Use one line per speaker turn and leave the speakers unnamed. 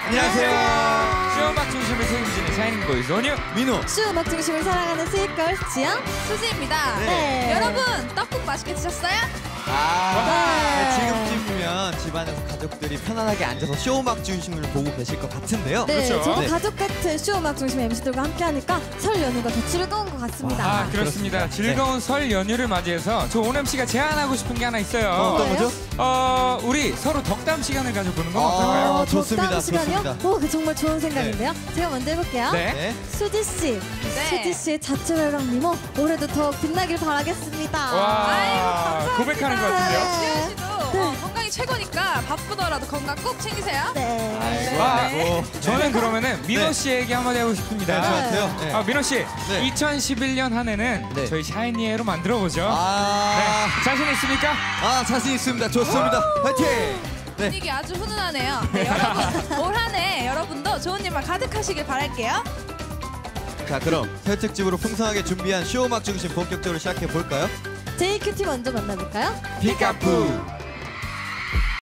안녕하세요.
쇼음악 중심을 책임지는 샤이닝보이즈 온유
민호.
쇼음악 중심을 살아가는 스윗걸스 지영.
수지입니다.
네.
여러분 떡국 맛있게 드셨어요?
네, 지금쯤이면 집안에서 가족들이 편안하게 앉아서 쇼음악 중심을 보고 계실 것 같은데요.
네,
그렇죠.
저도
네.
가족 같은 쇼음악 중심 MC들과 함께하니까 설 연휴가 더 즐거운 것 같습니다.
아 그렇습니다. 즐거운 설 연휴를 맞이해서 저 온 MC가 제안하고 싶은 게 하나 있어요.
어떤 거죠?
우리 서로 덕담 시간을 가져보는 건 어떨까요?
아, 좋습니다.
덕담 시간이요?
좋습니다.
오, 그 정말 좋은 생각인데요. 제가 먼저 해볼게요.
네.
네.
수지 씨,
네.
수지 씨의 자취활강 미모 올해도 더욱 빛나길 바라겠습니다.
와
아이고, 감사합니다.
고백하는 것 같은데요.
네.
지현 씨도 건강이 최고니까 바쁘더라도 건강 꼭 챙기세요.
네.
아이고.
아,
아이고.
저는 그러면은 민호
네.
씨에게 한마디 하고 싶습니다.
네, 저한테요. 네.
민호 씨,
네.
2011년 한 해는
네.
저희 샤이니에로 만들어보죠.
아,
네. 자신 있습니까?
자신 있습니다. 좋습니다. 화이팅! 네.
분위기 아주 훈훈하네요. 네, 여러분 올 한 해 여러분도 좋은 일만 가득하시길 바랄게요.
자, 그럼 새 특집으로 풍성하게 준비한 쇼음악 중심 본격적으로 시작해 볼까요?
JQT 먼저 만나볼까요?
피카푸.